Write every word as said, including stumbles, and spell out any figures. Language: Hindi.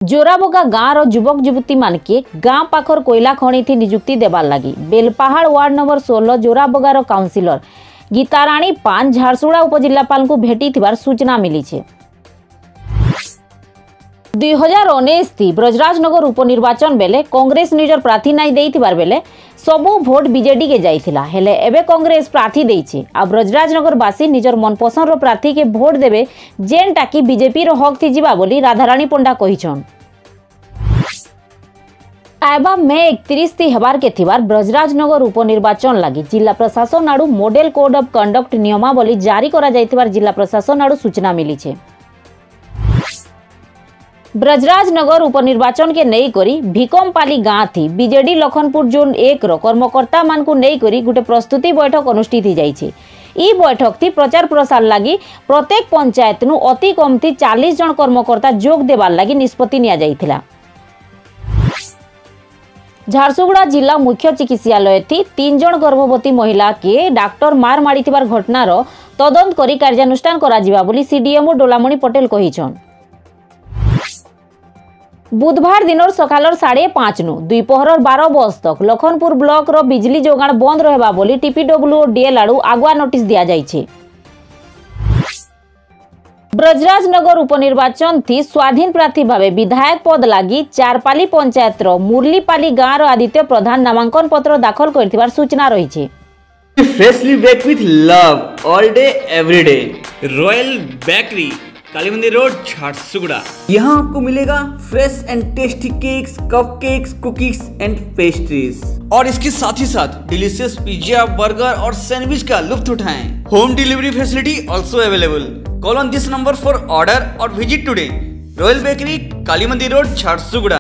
जोराबोगा गाँव युवक युवती मान के गाँ पाखर कोयला खणी थी नियुक्ति देवार लगी बेलपाहाड़ वार्ड नंबर सोलह जोराबोगार काउंसिलर गीताराणी पान झारसुगुड़ा उपजिलापाल को भेटी थिबार सूचना मिली है। दुई हजार उन्नीस थी ब्रजराजनगर उपनिर्वाचन बेले कांग्रेस निजर प्रार्थी नाई देइथिबार बेले सबू भोट बीजेडी के जाइथिला हेले एबे कांग्रेस प्रार्थी देइछि आ ब्रजराजनगर बासी निजर मनपसंद रो प्रार्थी के भोट देबे जेनटा कि बीजेपी रो हक थी जिबा बोली राधारानी पंडा कहिछन। आयबा मे एकतीस थी हेबार के थिबार ब्रजराजनगर उपनिर्वाचन लगी जिला प्रशासन आड़ू मॉडल कोड ऑफ कंडक्ट नियमावली जारी करा जाइथिबार जिला प्रशासन आड़ू सूचना मिली छे। ब्रजराजनगर उपनिर्वाचन के नहीं करी भिकमपाली गाँ थी बीजेडी लखनपुर जोन एक रो कर्मकर्ता मान को नहीं करी गुटे प्रस्तुति बैठक अनुष्ठित ही जाइछे। ई बैठक थी प्रचार प्रसार लगी प्रत्येक पंचायत नु अति कम थी चालीस जन कर्मकर्ता जोग देवार लगी निष्पत्ति निया जाइथिला। झारसुगुड़ा जिला मुख्य चिकित्सालय थी तीन जन गर्भवती महिला के डॉक्टर मार मारिथिबार घटनार तदंत करी कार्यानुष्ठान करा जिबा बोली सीडीएमओ डोलामणि पटेल कहिछन। बुधवार दिन सकाल साढ़े पांच नु दुपहर बारह बज तक लखनपुर ब्लॉक रो बिजली जोगाण बंद रहबा बोली टीपीडब्ल्यू और डीएल आड़ू आगुआ नोटिस दिया जाइछे। ब्रजराजनगर उपनिर्वाचन थी स्वाधीन प्रार्थी भावे विधायक पद लगी चारपाली पंचायत रो मुरलीपाली गाँव रो आदित्य प्रधान नामांकन पत्र दाखल करथिबार सूचना रही है। Freshly bake with love all day every day royal bakery Kali Mandir road Jharsuguda. यहाँ आपको मिलेगा fresh and tasty cakes, cupcakes, cookies and pastries और इसके साथ ही साथ डिलीशियस पिज्जा, बर्गर और सैंडविच का लुत्फ उठाएं। Home delivery facility also available. Call on this number for order और visit today. Royal bakery Kali Mandir road Jharsuguda.